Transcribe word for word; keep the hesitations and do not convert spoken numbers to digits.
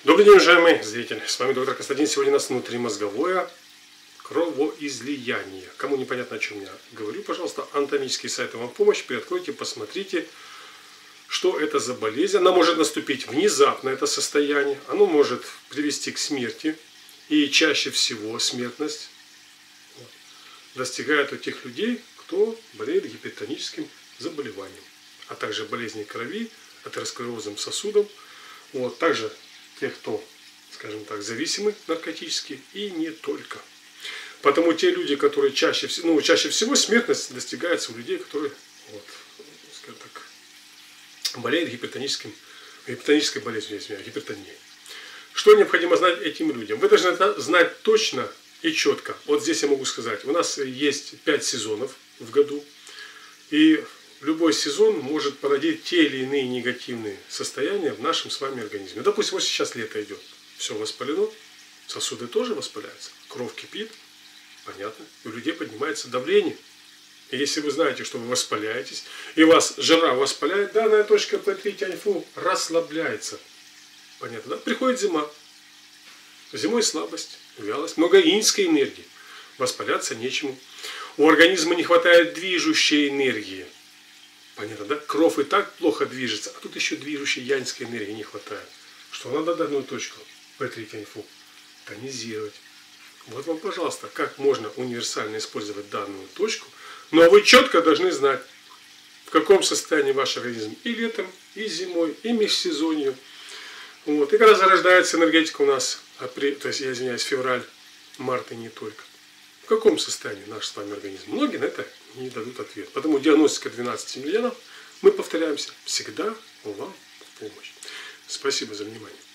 Добрый день, уважаемые зрители. С вами доктор Константин. Сегодня у нас внутримозговое кровоизлияние. Кому непонятно, о чем я говорю, пожалуйста, анатомические сайты вам в помощь. Приоткройте, посмотрите, что это за болезнь. Она может наступить внезапно, это состояние. Оно может привести к смерти. И чаще всего смертность достигает у тех людей, кто болеет гипертоническим заболеванием, а также болезнью крови, атеросклерозом сосудов. Вот, также тех, кто, скажем так, зависимы наркотически и не только. Потому те люди, которые чаще всего, ну, чаще всего смертность достигается у людей, которые, вот, скажем так, болеют гипертоническим, гипертонической болезнью, извиняюсь, гипертонией. Что необходимо знать этим людям? Вы должны знать точно и четко. Вот здесь я могу сказать, у нас есть пять сезонов в году, и любой сезон может породить те или иные негативные состояния в нашем с вами организме. Допустим, вот сейчас лето идет, все воспалено, сосуды тоже воспаляются, кровь кипит, понятно, и у людей поднимается давление. И если вы знаете, что вы воспаляетесь, и вас жара воспаляет, данная точка П три Тяньфу расслабляется. Понятно, да? Приходит зима. Зимой слабость, вялость, много иньской энергии. Воспаляться нечему. У организма не хватает движущей энергии. Понятно, да? Кровь и так плохо движется, а тут еще движущей яньской энергии не хватает. Что надо данную точку П три Тяньфу тонизировать. Вот вам, пожалуйста, как можно универсально использовать данную точку. Но вы четко должны знать, в каком состоянии ваш организм и летом, и зимой, и межсезонью. Вот. И когда зарождается энергетика у нас, апрель, то есть, я извиняюсь, февраль, март и не только. В каком состоянии наш с вами организм? Многие на это не дадут ответ. Потому диагностика двенадцати миллионов, мы повторяемся, всегда вам в помощь. Спасибо за внимание.